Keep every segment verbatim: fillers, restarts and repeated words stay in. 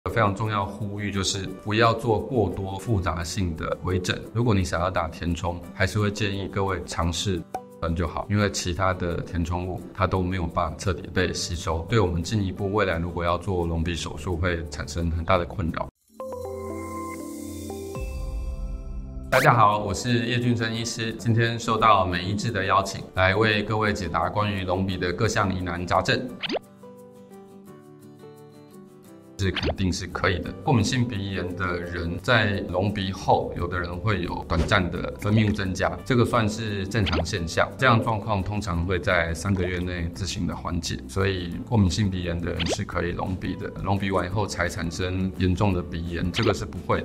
非常重要呼吁就是不要做过多复杂性的微整。如果你想要打填充，还是会建议各位尝试就好，因为其他的填充物它都没有办法彻底被吸收，对我们进一步未来如果要做隆鼻手术会产生很大的困扰。大家好，我是叶俊生医师，今天受到美医治的邀请，来为各位解答关于隆鼻的各项疑难杂症。是肯定是可以的。过敏性鼻炎的人在隆鼻后，有的人会有短暂的分泌物增加，这个算是正常现象。这样状况通常会在三个月内自行的缓解，所以过敏性鼻炎的人是可以隆鼻的。隆鼻完以后才产生严重的鼻炎，这个是不会的。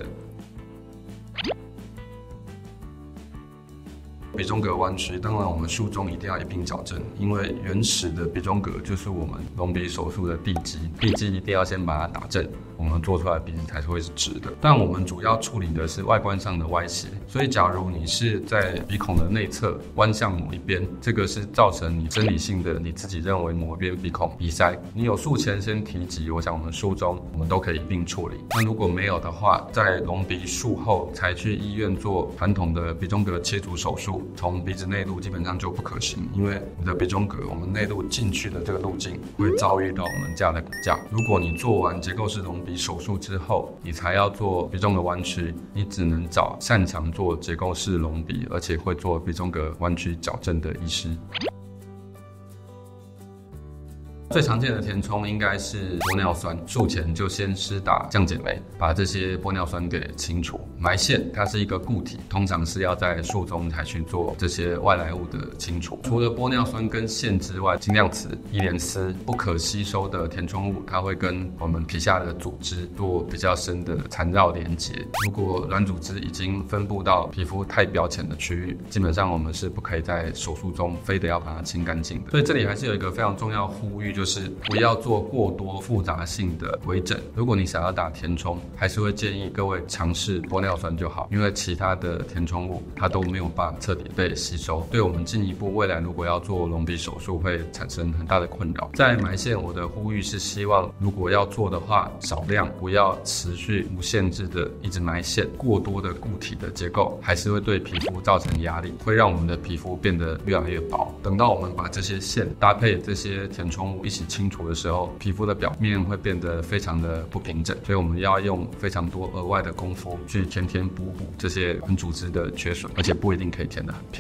鼻中隔弯曲，当然我们术中一定要一并矫正，因为原始的鼻中隔就是我们隆鼻手术的地基，地基一定要先把它打正，我们做出来的鼻子才会是直的。但我们主要处理的是外观上的歪斜，所以假如你是在鼻孔的内侧弯向某一边，这个是造成你生理性的你自己认为某一边鼻孔鼻塞，你有术前先提及，我想我们术中我们都可以一并处理。那如果没有的话，在隆鼻术后才去医院做传统的鼻中隔切除手术。从鼻子内路基本上就不可行，因为你的鼻中隔，我们内路进去的这个路径会遭遇到我们家的骨架。如果你做完结构式隆鼻手术之后，你才要做鼻中隔弯曲，你只能找擅长做结构式隆鼻，而且会做鼻中隔弯曲矫正的医师。最常见的填充应该是玻尿酸，术前就先施打降解酶，把这些玻尿酸给清除。埋线它是一个固体，通常是要在术中才去做这些外来物的清除。除了玻尿酸跟线之外，精量瓷、伊莲丝不可吸收的填充物，它会跟我们皮下的组织做比较深的缠绕连接。如果软组织已经分布到皮肤太表浅的区域，基本上我们是不可以在手术中非得要把它清干净的。所以这里还是有一个非常重要呼吁，就是不要做过多复杂性的微整。如果你想要打填充，还是会建议各位尝试玻尿酸就好，因为其他的填充物它都没有办法彻底被吸收，对我们进一步未来如果要做隆鼻手术会产生很大的困扰。在埋线，我的呼吁是希望如果要做的话，少量，不要持续无限制的一直埋线。过多的固体的结构还是会对皮肤造成压力，会让我们的皮肤变得越来越薄。等到我们把这些线搭配这些填充物一起清除的时候，皮肤的表面会变得非常的不平整，所以我们要用非常多额外的功夫去填填补补这些软组织的缺损，而且不一定可以填得很平。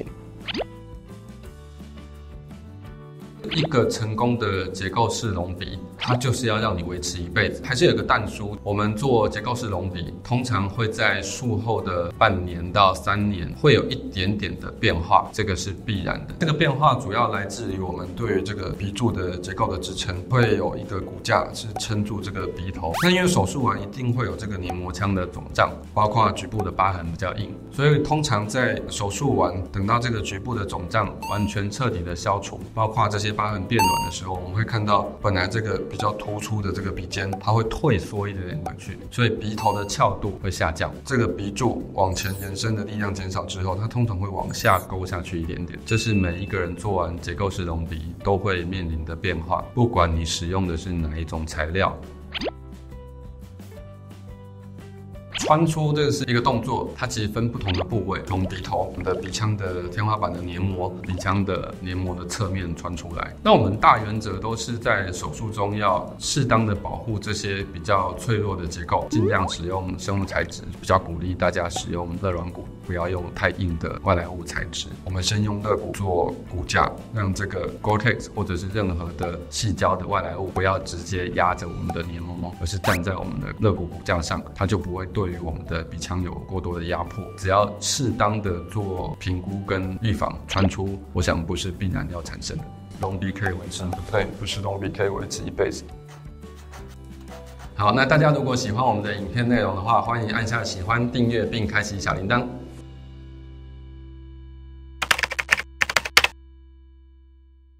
一个成功的结构式隆鼻，它就是要让你维持一辈子。还是有个但书，我们做结构式隆鼻，通常会在术后的半年到三年会有一点点的变化，这个是必然的。这个变化主要来自于我们对于这个鼻柱的结构的支撑，会有一个骨架是撑住这个鼻头。那因为手术完一定会有这个黏膜腔的肿胀，包括局部的疤痕比较硬，所以通常在手术完，等到这个局部的肿胀完全彻底的消除，包括这些疤痕变软的时候，我们会看到本来这个比较突出的这个鼻尖，它会退缩一点点回去，所以鼻头的翘度会下降。这个鼻柱往前延伸的力量减少之后，它通常会往下勾下去一点点。这是每一个人做完结构式隆鼻都会面临的变化，不管你使用的是哪一种材料。穿出这个是一个动作，它其实分不同的部位，从鼻头、我们的鼻腔的天花板的黏膜、鼻腔的黏膜的侧面穿出来。那我们大原则都是在手术中要适当的保护这些比较脆弱的结构，尽量使用生物材质，比较鼓励大家使用肋软骨，不要用太硬的外来物材质。我们先用肋骨做骨架，让这个 Gore-Tex 或者是任何的细胶的外来物不要直接压着我们的黏膜，而是站在我们的肋骨骨架上，它就不会对于我们的鼻腔有过多的压迫。只要适当的做评估跟预防，穿出我想不是必然要产生的。隆鼻可以维持，对，不是隆鼻可以维持一辈子。好，那大家如果喜欢我们的影片内容的话，欢迎按下喜欢、订阅并开启小铃铛。